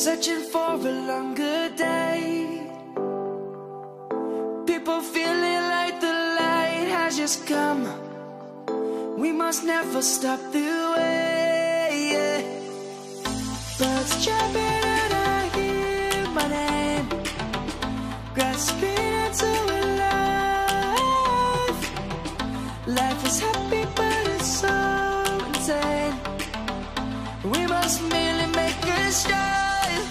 searching for a longer day. People feeling like the light has just come. We must never stop the way. Birds chirping and I hear my name, grasping into a life. Life is happy but it's so insane. We must merely make a start.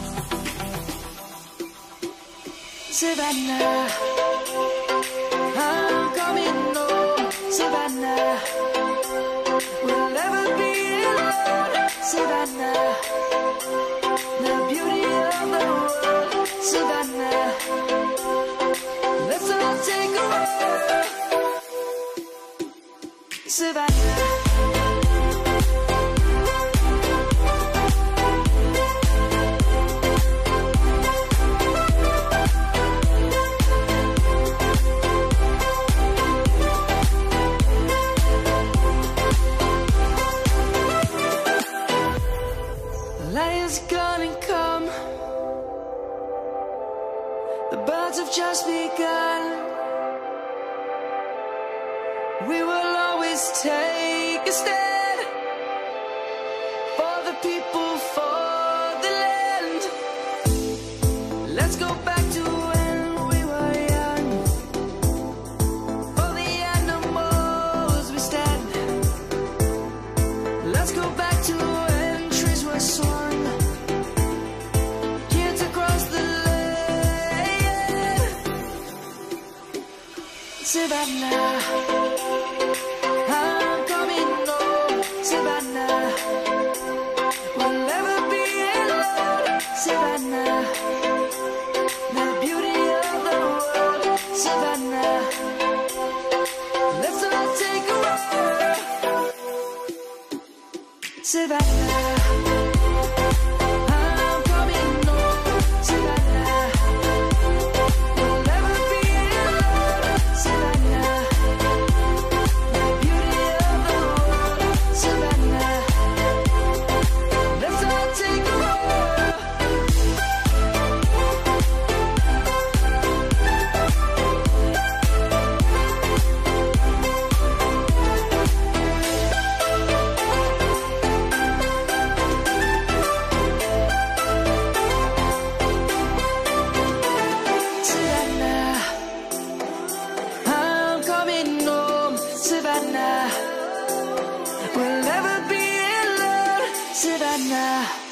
Savannah, I'm coming home. Savannah, we'll never be alone. Savannah, the beauty of the world. Savannah, let's all take a walk. Savannah. Light is gonna come. The birds have just begun. We will always take a stand for the people, for the land. Let's go back to when we were young. For the animals we stand. Let's go back to when trees were swung. Kids across the land. Savannah, I'm coming home. Savannah, we'll never be alone. Savannah, the beauty of the world. Savannah, let's all take a walk. Savannah, I'm coming home. Savannah, we'll never be alone. Savannah, the beauty of the world. Savannah, let's all take a walk. Savannah, I'm coming home. Savannah, we'll never be alone. Savannah.